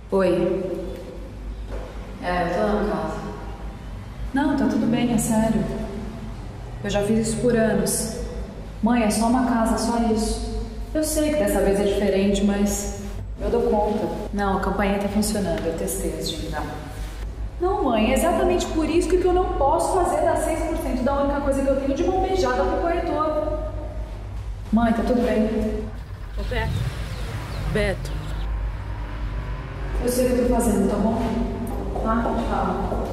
Oi. Eu tô na casa. Não, tá tudo bem, é sério. Eu já fiz isso por anos. Mãe, é só uma casa, só isso. Eu sei que dessa vez é diferente, mas eu dou conta. Não, a campainha tá funcionando, eu testei antes de entrar. Não, mãe, é exatamente por isso que eu não posso fazer dar 6% da única coisa que eu tenho de mão beijada pro corretor. Mãe, tá tudo bem. Ô, Beto. Beto. Eu sei o que eu tô fazendo, tá bom? Tá? Tchau.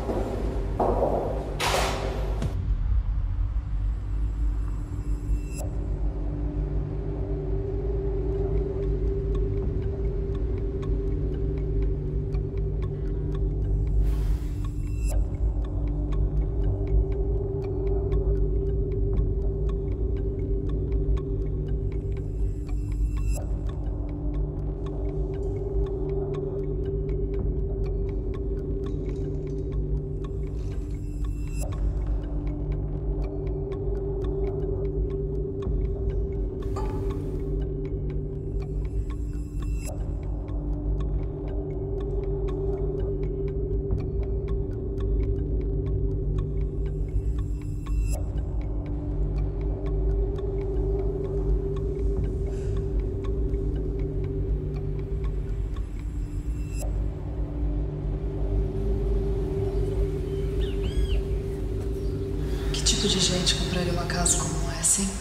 Que tipo de gente compraria uma casa como essa, hein?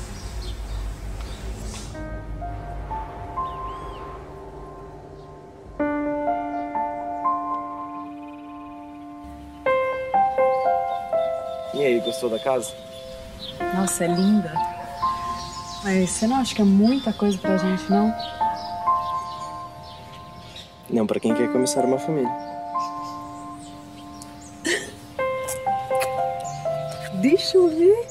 E aí, gostou da casa? Nossa, é linda. Mas você não acha que é muita coisa pra gente, não? Não, pra quem quer começar uma família. Deixa eu ver.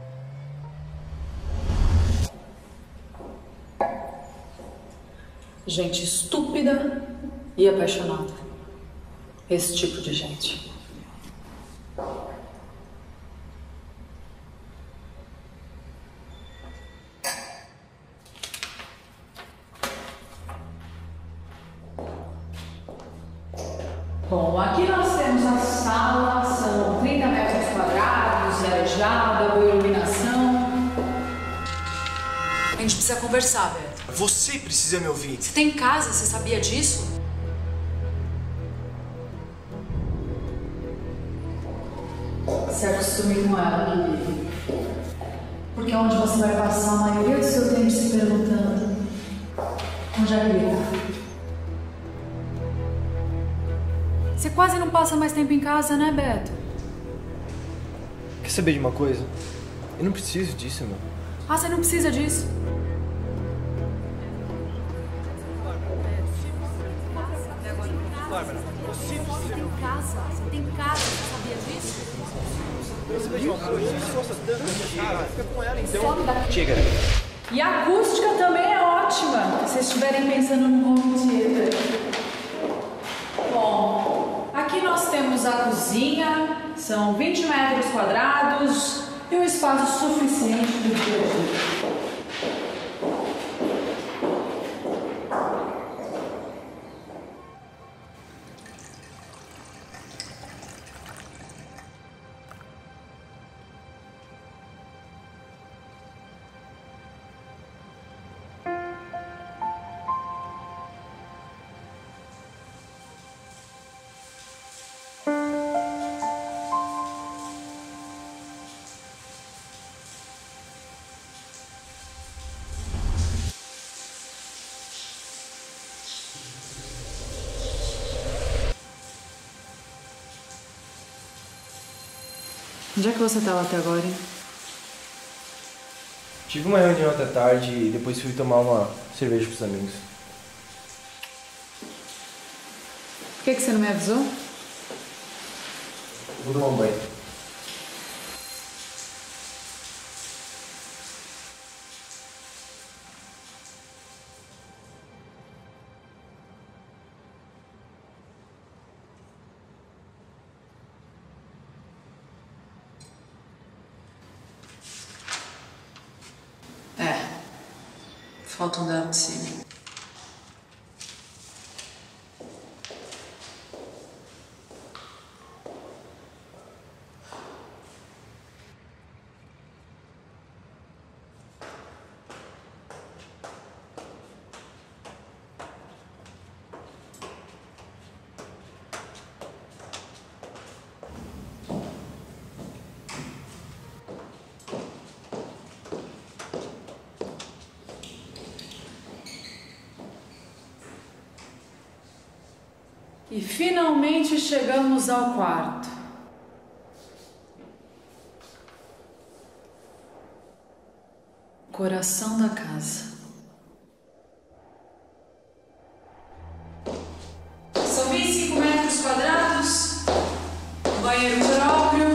Gente estúpida e apaixonada. Esse tipo de gente. Bom, aqui nós temos a sala, são 30 metros quadrados, arejada, boa iluminação. A gente precisa conversar, Beto. Você precisa me ouvir. Você tem casa, você sabia disso? Se acostume com ela, querido. Porque é onde você vai passar a maioria do seu tempo se perguntando onde é que ele tá. Você quase não passa mais tempo em casa, né, Beto? Quer saber de uma coisa? Eu não preciso disso, meu. Ah, você não precisa disso. Você tem casa, você tem casa, você sabia disso? Chega. E a acústica também é ótima, se vocês estiverem pensando no home theater. Bom, aqui nós temos a cozinha, são 20 metros quadrados e um espaço suficiente para o dia a dia. Onde é que você estava até agora, hein? Tive uma reunião até tarde e depois fui tomar uma cerveja com os amigos. Por que você não me avisou? Vou tomar um banho. Falta um andar de cima. E finalmente chegamos ao quarto. Coração da casa. São 25 metros quadrados, banheiro próprio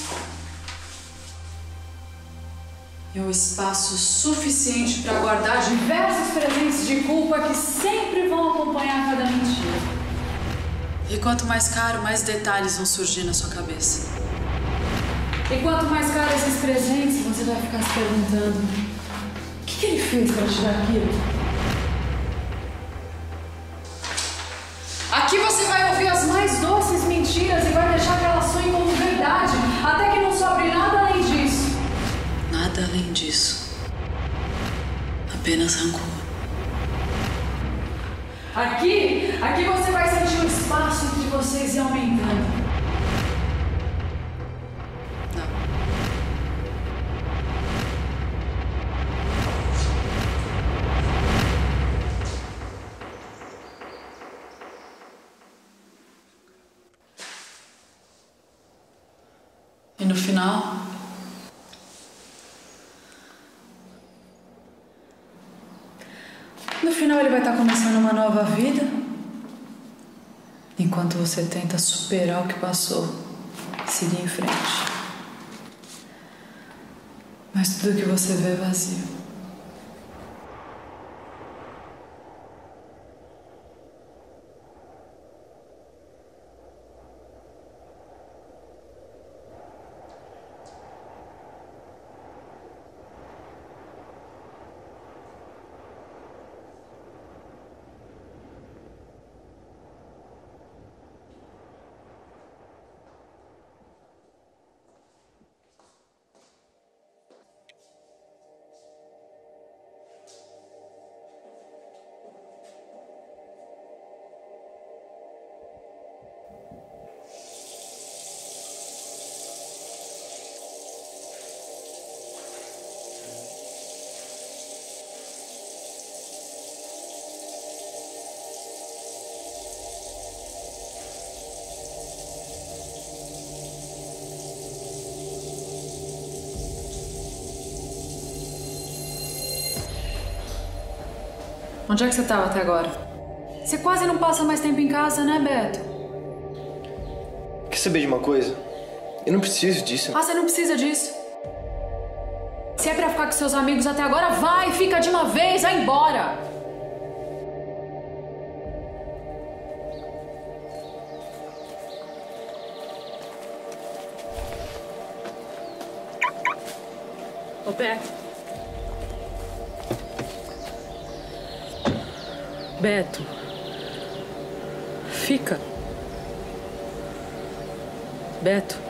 e um espaço suficiente para guardar diversos presentes de culpa que sempre vão acompanhar cada mentira. E quanto mais caro, mais detalhes vão surgir na sua cabeça. E quanto mais caro esses presentes, você vai ficar se perguntando: o que ele fez para te dar aquilo? Aqui você vai ouvir as mais doces mentiras e vai deixar que elas sonhem como verdade, até que não sobre nada além disso. Nada além disso. Apenas rancor. Aqui você vai sentir o espaço entre vocês ir aumentando. Não. E no final, ele vai estar começando uma nova vida, enquanto você tenta superar o que passou e seguir em frente. Mas tudo que você vê é vazio. Onde é que você estava até agora? Você quase não passa mais tempo em casa, né, Beto? Quer saber de uma coisa? Eu não preciso disso. Ah, você não precisa disso? Se é pra ficar com seus amigos até agora, vai, fica de uma vez, vai embora! Ô, Beto. Beto, fica. Beto.